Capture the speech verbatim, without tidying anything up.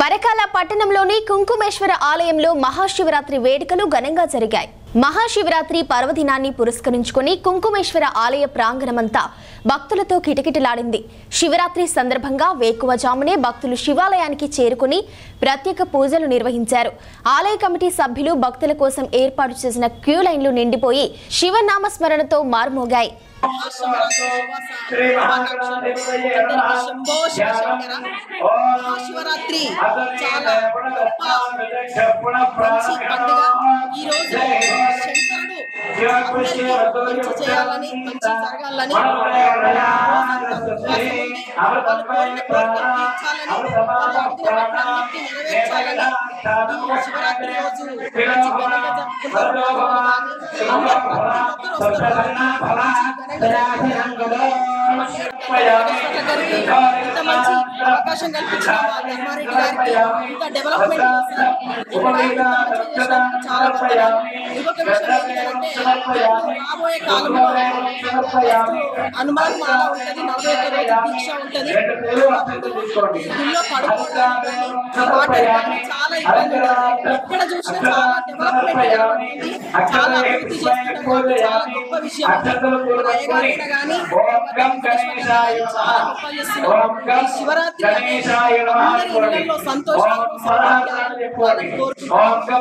పరకాల పట్టణంలోని కుంకుమేశ్వర ఆలయంలో మహాశివరాత్రి వేడుకలు ఘనంగా జరిగాయి. మహాశివరాత్రి పర్వదినాన్ని పురస్కరించుకొని కుంకుమేశ్వర ఆలయ ప్రాంగణమంతా భక్తులతో కిటకిటలాడింది. శివరాత్రి సందర్భంగా వేకువజామునే భక్తులు శివాలయానికి చేరుకుని ప్రత్యేక పూజలు నిర్వహించారు. ఆలయ కమిటీ సభ్యులు భక్తుల కోసం ఏర్పాటు చేసిన క్యూ లైన్లు నిండిపోయి శివనామస్మరణతో మార్మోగాయి. శివరాత్రి చాలా మంచి పండుగ. ఈ రోజు శంకరుడు మంచి చేయాలని మంచి జరగాలని నెరవేర్చాలని శివరాత్రి రోజు మంచి ఘనంగా ఇంత మంచి అవకాశం కల్పించిన ధర్మారెడ్డి గారికి, ఇంత డెవలప్మెంట్ చాలా ఇంకొక విషయం ఏంటంటే రాబోయే కాలంలో హనుమాన్ మాల ఉంటుంది, నలభై ఒక్క రోజు దీక్ష ఉంటుంది. గుళ్ళో పడుకోవడానికి వాటర్ కానీ చాలా ఇబ్బంది ఉంటుంది. ఎక్కడ చూసినా చాలా డెవలప్మెంట్ జరుగుతుంది, చాలా అభివృద్ధి చేస్తున్నారు. చాలా గొప్ప విషయం అయ్యగారైనా కానీ చాలా గొప్ప చేస్తున్నారు. ఈ శివరాత్రి అందరి ఇళ్లలో సంతోషాలు కోరుకుంటున్నాను.